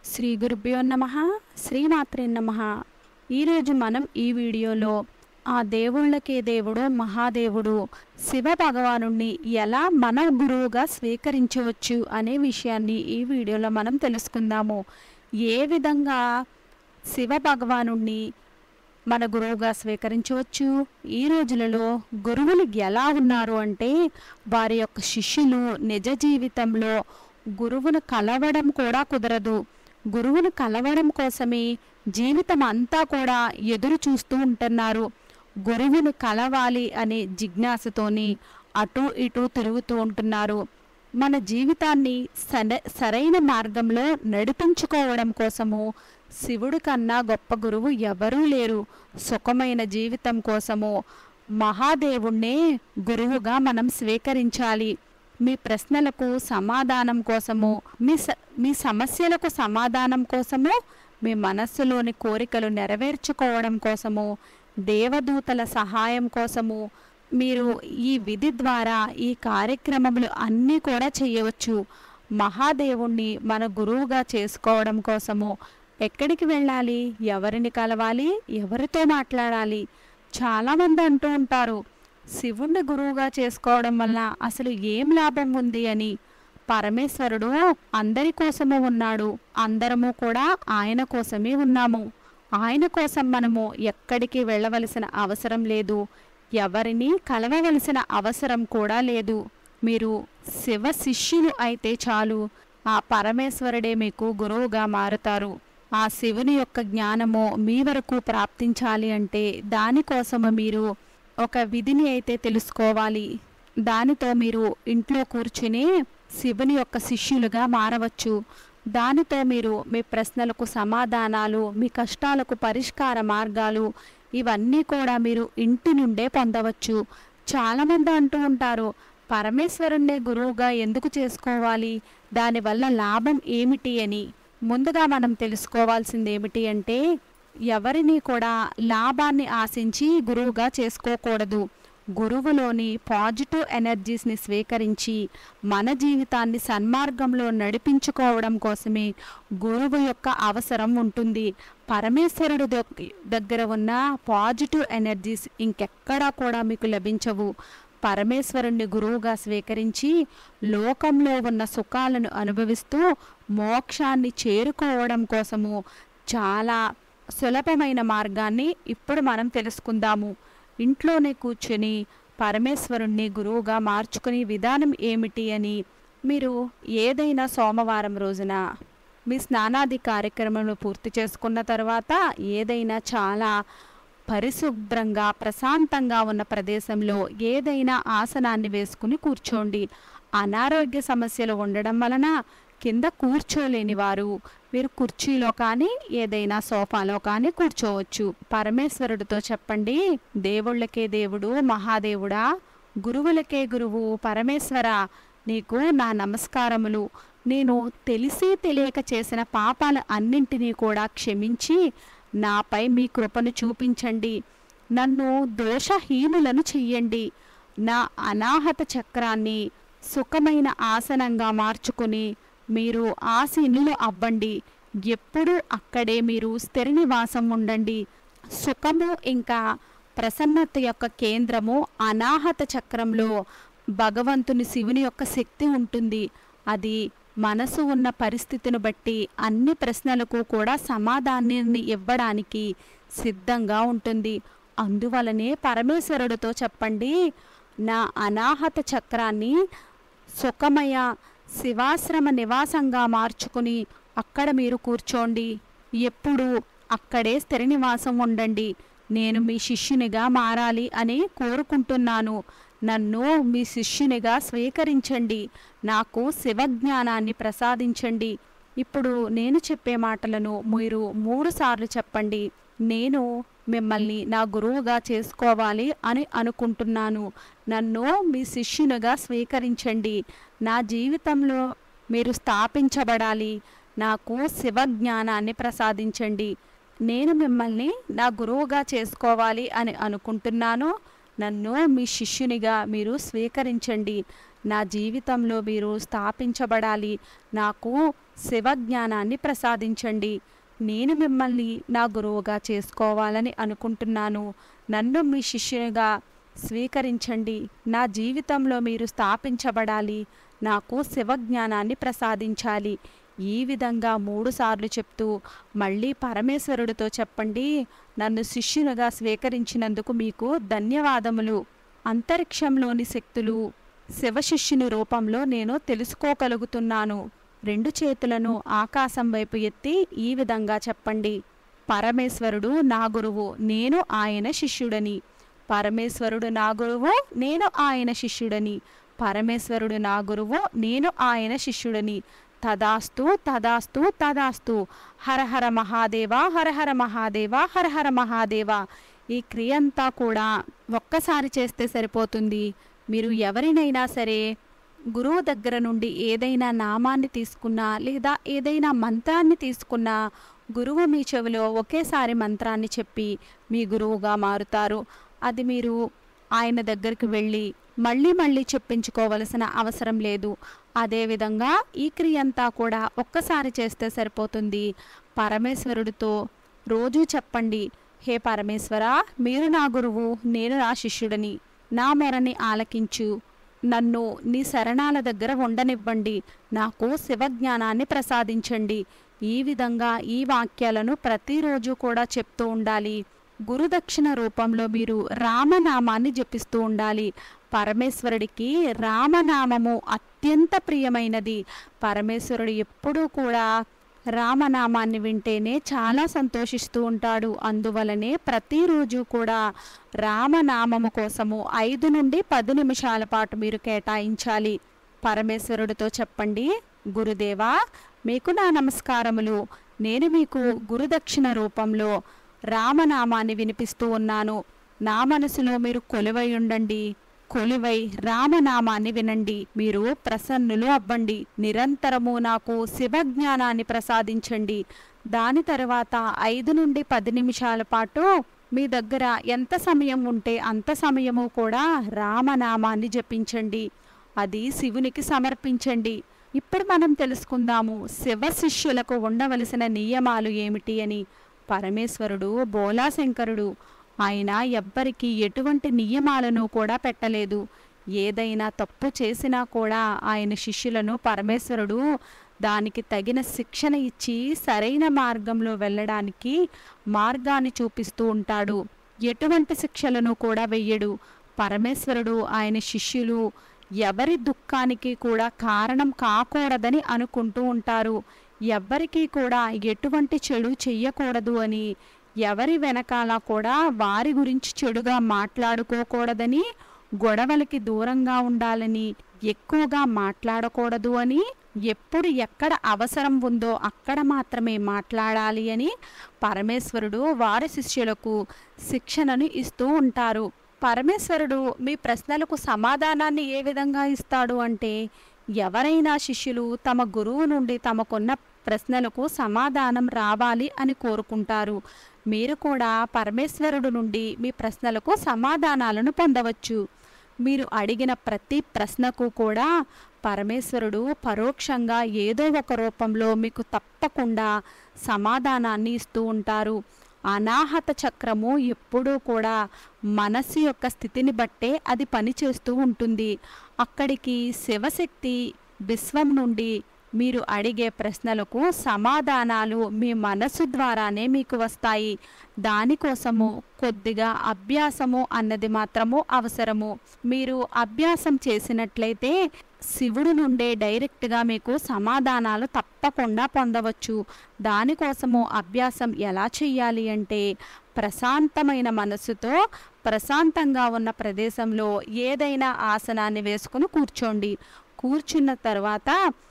శ్రీ గురుభ్యో నమః శ్రీమాత్రే నమః. ఈరోజు మనం ఈ వీడియోలో ఆ దేవుళ్ళకే దేవుడు మహాదేవుడు శివ భగవానుణ్ణి ఎలా మన గురువుగా స్వీకరించవచ్చు అనే విషయాన్ని ఈ వీడియోలో మనం తెలుసుకుందాము. ఏ విధంగా శివ భగవానుణ్ణి మన గురువుగా స్వీకరించవచ్చు? ఈ రోజులలో గురువులు ఎలా ఉన్నారు అంటే వారి యొక్క శిష్యులు నిజ జీవితంలో గురువును కలవడం కూడా కుదరదు. గురువును కలవడం కోసమే జీవితం అంతా కూడా ఎదురు చూస్తూ ఉంటున్నారు. గురువును కలవాలి అనే జిజ్ఞాసతోని అటు ఇటు తిరుగుతూ ఉంటున్నారు. మన జీవితాన్ని సరైన మార్గంలో నడిపించుకోవడం కోసము శివుడి కన్నా గొప్ప గురువు ఎవరూ లేరు. సుఖమైన జీవితం కోసము మహాదేవుణ్ణే గురువుగా మనం స్వీకరించాలి. మీ ప్రశ్నలకు సమాధానం కోసము, మీ సమస్యలకు సమాధానం కోసము, మీ మనస్సులోని కోరికలు నెరవేర్చుకోవడం కోసము, దేవదూతల సహాయం కోసము మీరు ఈ విధి ద్వారా ఈ కార్యక్రమములు అన్నీ కూడా చేయవచ్చు. మహాదేవుణ్ణి మన గురువుగా చేసుకోవడం కోసము ఎక్కడికి వెళ్ళాలి, ఎవరిని కలవాలి, ఎవరితో మాట్లాడాలి? చాలామంది అంటూ ఉంటారు, శివుణ్ణి గురువుగా చేసుకోవడం వల్ల అసలు ఏం లాభం ఉంది అని. పరమేశ్వరుడు అందరి కోసము ఉన్నాడు. అందరము కూడా ఆయన కోసమే ఉన్నాము. ఆయన కోసం మనము ఎక్కడికి వెళ్ళవలసిన అవసరం లేదు. ఎవరిని కలవవలసిన అవసరం కూడా లేదు. మీరు శివ శిష్యులు అయితే చాలు, ఆ పరమేశ్వరుడే మీకు గురువుగా మారుతారు. ఆ శివుని యొక్క జ్ఞానము మీ వరకు ప్రాప్తించాలి అంటే దానికోసము మీరు ఒక విధిని అయితే తెలుసుకోవాలి. దానితో మీరు ఇంట్లో కూర్చుని శివుని యొక్క శిష్యులుగా మారవచ్చు. దానితో మీరు మీ ప్రశ్నలకు సమాధానాలు, మీ కష్టాలకు పరిష్కార మార్గాలు ఇవన్నీ కూడా మీరు ఇంటి నుండే పొందవచ్చు. చాలామంది అంటూ ఉంటారు, పరమేశ్వరుణ్ణే గురువుగా ఎందుకు చేసుకోవాలి, దానివల్ల లాభం ఏమిటి అని. ముందుగా మనం తెలుసుకోవాల్సింది ఏమిటి అంటే ఎవరిని కూడా లాభాన్ని ఆశించి గురువుగా చేసుకోకూడదు. గురువులోని పాజిటివ్ ఎనర్జీస్ని స్వీకరించి మన జీవితాన్ని సన్మార్గంలో నడిపించుకోవడం కోసమే గురువు యొక్క అవసరం ఉంటుంది. పరమేశ్వరుడు దగ్గర ఉన్న పాజిటివ్ ఎనర్జీస్ ఇంకెక్కడా కూడా మీకు లభించవు. పరమేశ్వరుణ్ణి గురువుగా స్వీకరించి లోకంలో ఉన్న సుఖాలను అనుభవిస్తూ మోక్షాన్ని చేరుకోవడం కోసము చాలా సులభమైన మార్గాన్ని ఇప్పుడు మనం తెలుసుకుందాము. ఇంట్లోనే కూర్చొని పరమేశ్వరుణ్ణి గురువుగా మార్చుకునే విధానం ఏమిటి అని. మీరు ఏదైనా సోమవారం రోజున మీ స్నానాది కార్యక్రమాలు పూర్తి చేసుకున్న తర్వాత ఏదైనా చాలా పరిశుభ్రంగా ప్రశాంతంగా ఉన్న ప్రదేశంలో ఏదైనా ఆసనాన్ని వేసుకుని కూర్చోండి. అనారోగ్య సమస్యలు ఉండడం వలన కింద కూర్చోలేని వారు మీరు కుర్చీలో కానీ ఏదైనా సోఫాలో కానీ కూర్చోవచ్చు. పరమేశ్వరుడితో చెప్పండి, దేవుళ్ళకే దేవుడు మహాదేవుడా, గురువులకే గురువు పరమేశ్వర, నీకు నా నమస్కారములు. నేను తెలిసి తెలియక చేసిన పాపాల అన్నింటినీ కూడా క్షమించి నాపై మీ కృపను చూపించండి. నన్ను దోషహీనులను చెయ్యండి. నా అనాహత చక్రాన్ని సుఖమైన ఆసనంగా మార్చుకుని మీరు ఆసీనులు అవ్వండి. ఎప్పుడూ అక్కడే మీరు స్థిర నివాసం ఉండండి. సుఖము ఇంకా ప్రసన్నత యొక్క కేంద్రము అనాహత చక్రంలో భగవంతుని శివుని యొక్క శక్తి ఉంటుంది. అది మనసు ఉన్న పరిస్థితిని బట్టి అన్ని ప్రశ్నలకు కూడా సమాధానాన్ని ఇవ్వడానికి సిద్ధంగా ఉంటుంది. అందువలనే పరమేశ్వరుడితో చెప్పండి, నా అనాహత చక్రాన్ని సుఖమయ శివాశ్రమ నివాసంగా మార్చుకుని అక్కడ మీరు కూర్చోండి. ఎప్పుడు అక్కడే స్థిర నివాసం ఉండండి. నేను మీ శిష్యునిగా మారాలి అని కోరుకుంటున్నాను. నన్ను మీ శిష్యునిగా స్వీకరించండి. నాకు శివజ్ఞానాన్ని ప్రసాదించండి. ఇప్పుడు నేను చెప్పే మాటలను మీరు 3 సార్లు చెప్పండి. నేను మిమ్మల్ని నా గురువుగా చేసుకోవాలి అని అనుకుంటున్నాను. నన్ను మీ శిష్యునిగా స్వీకరించండి. నా జీవితంలో మీరు స్థాపించబడాలి. నాకు శివజ్ఞానాన్ని ప్రసాదించండి. నేను మిమ్మల్ని నా గురువుగా చేసుకోవాలి అని అనుకుంటున్నాను. నన్ను మీ శిష్యునిగా మీరు స్వీకరించండి. నా జీవితంలో మీరు స్థాపించబడాలి. నాకు శివజ్ఞానాన్ని ప్రసాదించండి. నేను మిమ్మల్ని నా గురువుగా చేసుకోవాలని అనుకుంటున్నాను. నన్ను మీ శిష్యునిగా స్వీకరించండి. నా జీవితంలో మీరు స్థాపించబడాలి. నాకు శివజ్ఞానాన్ని ప్రసాదించాలి. ఈ విధంగా 3 సార్లు చెప్తూ మళ్ళీ పరమేశ్వరుడితో చెప్పండి, నన్ను శిష్యునిగా స్వీకరించినందుకు మీకు ధన్యవాదములు. అంతరిక్షంలోని శక్తులు శివశిష్యుని రూపంలో నేను తెలుసుకోగలుగుతున్నాను. 2 చేతులను ఆకాశం వైపు ఎత్తి ఈ విధంగా చెప్పండి, పరమేశ్వరుడు నా గురువు, నేను ఆయన శిష్యుడని. పరమేశ్వరుడు నా గురువు, నేను ఆయన శిష్యుడని. పరమేశ్వరుడు నా గురువు, నేను ఆయన శిష్యుడని. తదాస్తు తదాస్తు తదాస్తు. హర హర మహాదేవ, హర హర మహాదేవ, హర హర మహాదేవ. ఈ క్రియ అంతా కూడా ఒక్కసారి చేస్తే సరిపోతుంది. మీరు ఎవరినైనా సరే గురువు దగ్గర నుండి ఏదైనా నామాన్ని తీసుకున్నా లేదా ఏదైనా మంత్రాన్ని తీసుకున్నా గురువు మీ చెవిలో ఒకేసారి మంత్రాన్ని చెప్పి మీ గురువుగా మారుతారు. అది మీరు ఆయన దగ్గరికి వెళ్ళి మళ్ళీ మళ్ళీ చెప్పించుకోవలసిన అవసరం లేదు. అదేవిధంగా ఈ క్రియ అంతా కూడా ఒక్కసారి చేస్తే సరిపోతుంది. పరమేశ్వరుడితో రోజూ చెప్పండి, హే పరమేశ్వర, మీరు నా గురువు, నేను నా శిష్యుడని. నా మొరని ఆలకించు. నన్ను నీ శరణాల దగ్గర ఉండనివ్వండి. నాకు శివజ్ఞానాన్ని ప్రసాదించండి. ఈ విధంగా ఈ వాక్యాలను ప్రతిరోజు కూడా చెప్తూ ఉండాలి. గురుదక్షిణ రూపంలో మీరు రామనామాన్ని జపిస్తూ ఉండాలి. పరమేశ్వరుడికి రామనామము అత్యంత ప్రియమైనది. పరమేశ్వరుడు ఎప్పుడూ కూడా రామనామాన్ని వింటేనే చాలా సంతోషిస్తూ ఉంటాడు. అందువలనే ప్రతిరోజు కూడా రామనామము కోసము 5 నుండి 10 నిమిషాల పాటు మీరు కేటాయించాలి. పరమేశ్వరుడితో చెప్పండి, గురుదేవా, మీకు నా నమస్కారములు. నేను మీకు గురుదక్షిణ రూపంలో రామనామాన్ని వినిపిస్తూ ఉన్నాను. నా మనసులో మీరు కొలువై ఉండండి. కొలువై రామనామాన్ని వినండి. మీరు ప్రసన్నులు అవ్వండి. నిరంతరము నాకు శివజ్ఞానాన్ని ప్రసాదించండి. దాని తర్వాత 5 నుండి 10 నిమిషాల పాటు మీ దగ్గర ఎంత సమయం ఉంటే అంత సమయము కూడా రామనామాన్ని జపించండి. అది శివునికి సమర్పించండి. ఇప్పుడు మనం తెలుసుకుందాము శివ శిష్యులకు ఉండవలసిన నియమాలు ఏమిటి అని. పరమేశ్వరుడు బోలాశంకరుడు. ఆయన ఎవ్వరికి ఎటువంటి నియమాలను కూడా పెట్టలేదు. ఏదైనా తప్పు చేసినా కూడా ఆయన శిష్యులను పరమేశ్వరుడు దానికి తగిన శిక్షణ ఇచ్చి సరైన మార్గంలో వెళ్ళడానికి మార్గాన్ని చూపిస్తూ ఉంటాడు. ఎటువంటి శిక్షలను కూడా వెయ్యడు. పరమేశ్వరుడు ఆయన శిష్యులు ఎవరి దుఃఖానికి కూడా కారణం కాకూడదని అనుకుంటూ ఉంటారు. ఎవ్వరికీ కూడా ఎటువంటి చెడు చెయ్యకూడదు అని, ఎవరి వెనకాల కూడా వారి గురించి చెడుగా మాట్లాడుకోకూడదని, గొడవలకి దూరంగా ఉండాలని, ఎక్కువగా మాట్లాడకూడదు అని, ఎప్పుడు ఎక్కడ అవసరం ఉందో అక్కడ మాత్రమే మాట్లాడాలి అని పరమేశ్వరుడు వారి శిష్యులకు శిక్షణను ఇస్తూ ఉంటారు. పరమేశ్వరుడు మీ ప్రశ్నలకు సమాధానాన్ని ఏ విధంగా ఇస్తాడు అంటే, ఎవరైనా శిష్యులు తమ గురువు నుండి తమకున్న ప్రశ్నలకు సమాధానం రావాలి అని కోరుకుంటారు. మీరు కూడా పరమేశ్వరుడు నుండి మీ ప్రశ్నలకు సమాధానాలను పొందవచ్చు. మీరు అడిగిన ప్రతి ప్రశ్నకు కూడా పరమేశ్వరుడు పరోక్షంగా ఏదో ఒక రూపంలో మీకు తప్పకుండా సమాధానాన్ని ఇస్తూ ఉంటారు. అనాహత చక్రము ఎప్పుడూ కూడా మనస్సు యొక్క స్థితిని బట్టే అది పనిచేస్తూ ఉంటుంది. అక్కడికి శివశక్తి విశ్వం నుండి మీరు అడిగే ప్రశ్నలకు సమాధానాలు మీ మనస్సు ద్వారానే మీకు వస్తాయి. దానికోసము కొద్దిగా అభ్యాసము అన్నది మాత్రము అవసరము. మీరు అభ్యాసం చేసినట్లయితే శివుడు నుండే డైరెక్ట్గా మీకు సమాధానాలు తప్పకుండా పొందవచ్చు. దానికోసము అభ్యాసం ఎలా చెయ్యాలి అంటే, ప్రశాంతమైన మనస్సుతో ప్రశాంతంగా ఉన్న ప్రదేశంలో ఏదైనా ఆసనాన్ని వేసుకుని కూర్చోండి. కూర్చున్న తర్వాత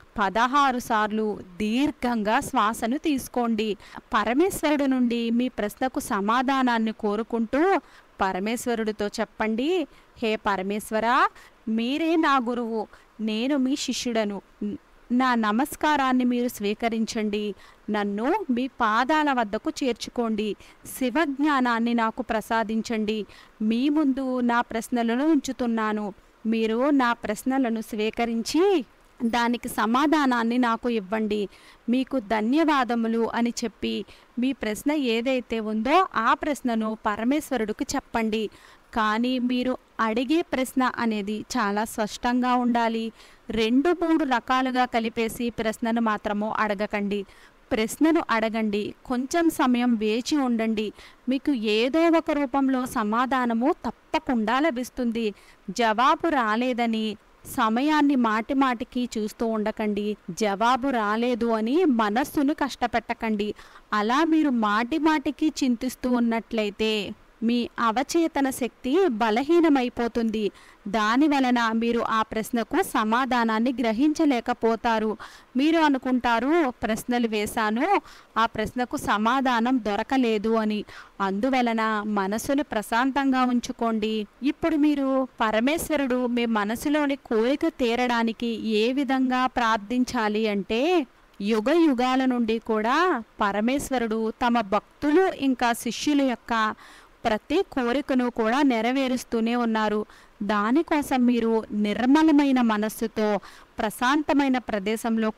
16 సార్లు దీర్ఘంగా శ్వాసను తీసుకోండి. పరమేశ్వరుడు నుండి మీ ప్రశ్నకు సమాధానాన్ని కోరుకుంటూ పరమేశ్వరుడితో చెప్పండి, హే పరమేశ్వర, మీరే నా గురువు, నేను మీ శిష్యుడను. నా నమస్కారాన్ని మీరు స్వీకరించండి. నన్ను మీ పాదాల వద్దకు చేర్చుకోండి. శివజ్ఞానాన్ని నాకు ప్రసాదించండి. మీ ముందు నా ప్రశ్నలను ఉంచుతున్నాను. మీరు నా ప్రశ్నలను స్వీకరించి దానికి సమాధానాన్ని నాకు ఇవ్వండి. మీకు ధన్యవాదములు అని చెప్పి మీ ప్రశ్న ఏదైతే ఉందో ఆ ప్రశ్నను పరమేశ్వరుడికి చెప్పండి. కానీ మీరు అడిగే ప్రశ్న అనేది చాలా స్పష్టంగా ఉండాలి. 2, 3 రకాలుగా కలిపేసి ప్రశ్నను మాత్రము అడగకండి. ప్రశ్నను అడగండి, కొంచెం సమయం వేచి ఉండండి. మీకు ఏదో ఒక రూపంలో సమాధానము తప్పకుండా లభిస్తుంది. జవాబు రాలేదని సమయాన్ని మాటిమాటికి చూస్తూ ఉండకండి. జవాబు రాలేదు అని మనస్సును కష్టపెట్టకండి. అలా మీరు మాటిమాటికి చింతిస్తూ ఉన్నట్లయితే మీ అవచేతన శక్తి బలహీనమైపోతుంది. దాని వలన మీరు ఆ ప్రశ్నకు సమాధానాన్ని గ్రహించలేకపోతారు. మీరు అనుకుంటారు, ప్రశ్నలు వేశాను, ఆ ప్రశ్నకు సమాధానం దొరకలేదు అని. అందువలన మనసును ప్రశాంతంగా ఉంచుకోండి. ఇప్పుడు మీరు పరమేశ్వరుడు మీ మనసులోని కోరిక తీరడానికి ఏ విధంగా ప్రార్థించాలి అంటే, యుగ యుగాల నుండి కూడా పరమేశ్వరుడు తమ భక్తులు ఇంకా శిష్యుల యొక్క ప్రతి కోరికను కూడా నెరవేరుస్తూనే ఉన్నారు. దానికోసం మీరు నిర్మలమైన మనస్సుతో ప్రశాంతమైన ప్రదేశంలో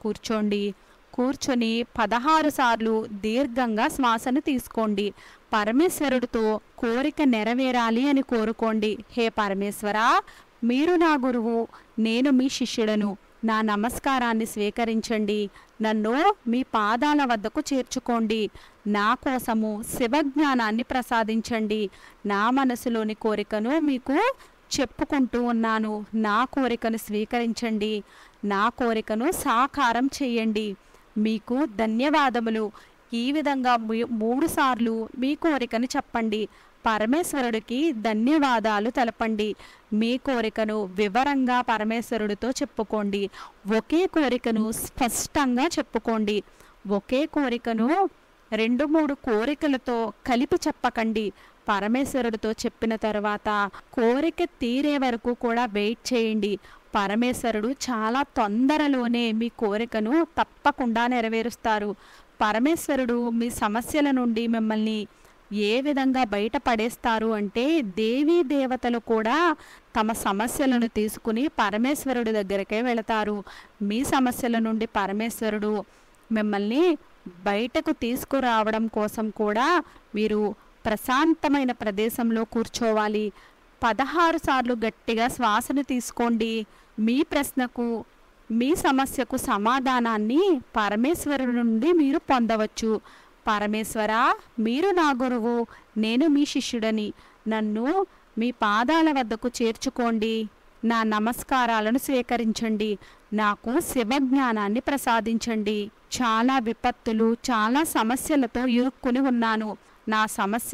కూర్చొని 16 సార్లు దీర్ఘంగా శ్వాసను తీసుకోండి. పరమేశ్వరుడితో కోరిక నెరవేరాలి అని కోరుకోండి. హే పరమేశ్వరా, మీరు నా గురువు, నేను మీ శిష్యుడను. నా నమస్కారాన్ని స్వీకరించండి. నన్ను మీ పాదాల వద్దకు చేర్చుకోండి. నా కోసము శివజ్ఞానాన్ని ప్రసాదించండి. నా మనసులోని కోరికను మీకు చెప్పుకుంటూ ఉన్నాను. నా కోరికను స్వీకరించండి. నా కోరికను సాకారం చేయండి. మీకు ధన్యవాదములు. ఈ విధంగా 3 సార్లు మీ కోరికను చెప్పండి. పరమేశ్వరుడికి ధన్యవాదాలు తెలపండి. మీ కోరికను వివరంగా పరమేశ్వరుడితో చెప్పుకోండి. ఒకే కోరికను స్పష్టంగా చెప్పుకోండి. ఒకే కోరికను 2, 3 కోరికలతో కలిపి చెప్పకండి. పరమేశ్వరుడితో చెప్పిన తర్వాత కోరిక తీరే వరకు కూడా వెయిట్ చేయండి. పరమేశ్వరుడు చాలా తొందరలోనే మీ కోరికను తప్పకుండా నెరవేరుస్తారు. పరమేశ్వరుడు మీ సమస్యల నుండి మిమ్మల్ని ఏ విధంగా బయటపడేస్తారు అంటే, దేవీ దేవతలు కూడా తమ సమస్యలను తీసుకుని పరమేశ్వరుడి దగ్గరకే వెళతారు. మీ సమస్యల నుండి పరమేశ్వరుడు మిమ్మల్ని బయటకు తీసుకురావడం కోసం కూడా మీరు ప్రశాంతమైన ప్రదేశంలో కూర్చోవాలి. 16 సార్లు గట్టిగా శ్వాసను తీసుకోండి. మీ ప్రశ్నకు, మీ సమస్యకు సమాధానాన్ని పరమేశ్వరుడి నుండి మీరు పొందవచ్చు. పరమేశ్వరా, మీరు నా గురువు, నేను మీ శిష్యుడని. నన్ను మీ పాదాల వద్దకు చేర్చుకోండి. నా నమస్కారాలను స్వీకరించండి. నాకు శివజ్ఞానాన్ని ప్రసాదించండి. చాలా విపత్తులు, చాలా సమస్యలతో ఇరుక్కుని ఉన్నాను. నా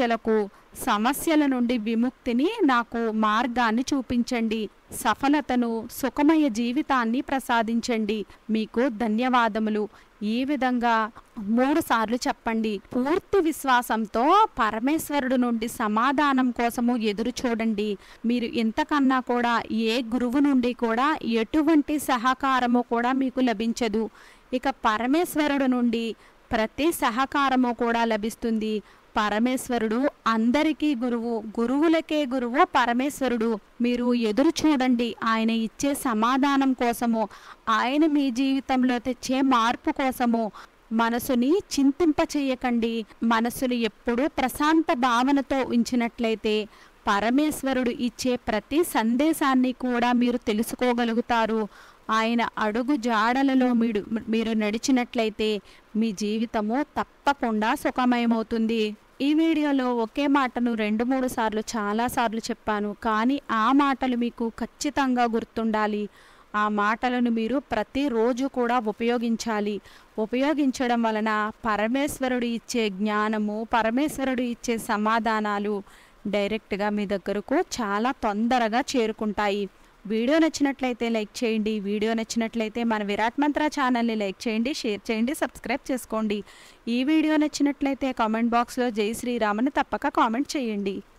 సమస్యల నుండి విముక్తిని, నాకు మార్గాన్ని చూపించండి. సఫలతను, సుఖమయ జీవితాన్ని ప్రసాదించండి. మీకు ధన్యవాదములు. ఈ విధంగా 3 సార్లు చెప్పండి. పూర్తి విశ్వాసంతో పరమేశ్వరుడు నుండి సమాధానం కోసము ఎదురు చూడండి. మీరు ఇంతకన్నా కూడా ఏ గురువు నుండి కూడా ఎటువంటి సహకారము కూడా మీకు లభించదు. ఇక పరమేశ్వరుడు నుండి ప్రతి సహకారము కూడా లభిస్తుంది. పరమేశ్వరుడు అందరికీ గురువు, గురువులకే గురువు పరమేశ్వరుడు. మీరు ఎదురు చూడండి ఆయన ఇచ్చే సమాధానం కోసము, ఆయన మీ జీవితంలో తెచ్చే మార్పు కోసము. మనసుని చింతింప చేయకండి. మనసుని ఎప్పుడూ ప్రశాంత భావనతో ఉంచినట్లయితే పరమేశ్వరుడు ఇచ్చే ప్రతి సందేశాన్ని కూడా మీరు తెలుసుకోగలుగుతారు. ఆయన అడుగు జాడలలో మీరు నడిచినట్లయితే మీ జీవితము తప్పకుండా సుఖమయమవుతుంది. ఈ వీడియోలో ఒకే మాటను 2-3 సార్లు చాలాసార్లు చెప్పాను, కానీ ఆ మాటలు మీకు ఖచ్చితంగా గుర్తుండాలి. ఆ మాటలను మీరు ప్రతిరోజు కూడా ఉపయోగించాలి. ఉపయోగించడం వలన పరమేశ్వరుడు ఇచ్చే జ్ఞానము, పరమేశ్వరుడు ఇచ్చే సమాధానాలు డైరెక్ట్గా మీ దగ్గరకు చాలా తొందరగా చేరుకుంటాయి. వీడియో నచ్చినట్లయితే లైక్ చేయండి. వీడియో నచ్చినట్లయితే మన విరాట్ మంత్ర ఛానల్ని లైక్ చేయండి, షేర్ చేయండి, సబ్స్క్రైబ్ చేసుకోండి. ఈ వీడియో నచ్చినట్లయితే కామెంట్ బాక్స్లో జై శ్రీరామ్ అని తప్పక కామెంట్ చేయండి.